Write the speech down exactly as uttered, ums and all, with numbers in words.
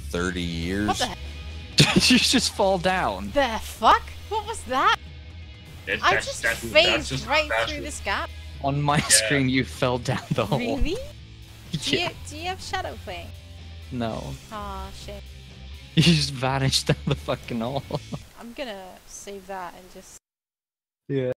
thirty years. What the heck? You just fall down. The fuck? What was that? It, I that's, just that's, phased that's just right that's through this gap. On my Yeah. screen, you fell down the hole. Really? Do Yeah. you, do you have shadow play? No. Aw, shit. You just vanished down the fucking hole. I'm gonna save that and just... Yeah.